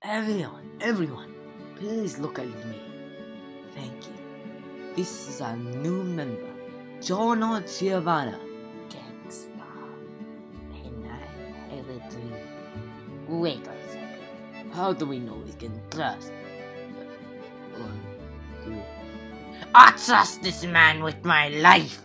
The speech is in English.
Everyone, please look at me. Thank you. This is our new member, JOJO Giovanna. Gangsta. And I have a dream. Wait a second. How do we know we can trust? 1, 2. I trust this man with my life.